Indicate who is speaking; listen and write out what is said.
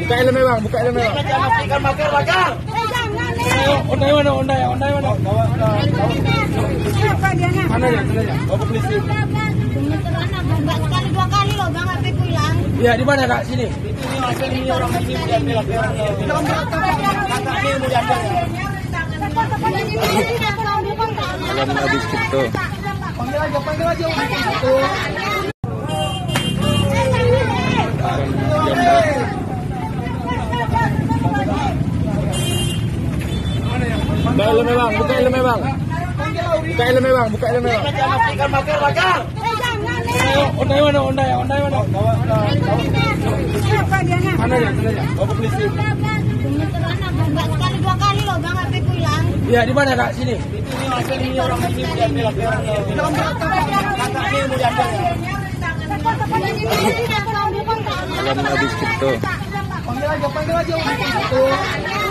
Speaker 1: Buka helmnya bang, buka helmnya bang.
Speaker 2: Jangan bakar, bakar.
Speaker 1: Ondai mana, ondai mana. Mana ya? Bawa ke polisi.
Speaker 3: Enggak sekali dua kali loh bang, HP ku hilang.
Speaker 1: Iya di mana kak? Sini.
Speaker 2: Ini orang ini diambil
Speaker 1: Dalam habis itu.
Speaker 2: Panggil aja.
Speaker 1: Buka helmnya bang, buka helmnya bang. Buka helmnya bang, buka helmnya bang.
Speaker 2: Jangan bakar.
Speaker 1: Ondai mana, ondai mana. Mana ya? Bawa ke polisi.
Speaker 3: Enggak sekali dua kali loh bang, HP ku hilang.
Speaker 1: Iya di mana kak? Sini.
Speaker 2: Ini orang ini diambil
Speaker 1: Dalam habis itu.
Speaker 2: Panggil aja.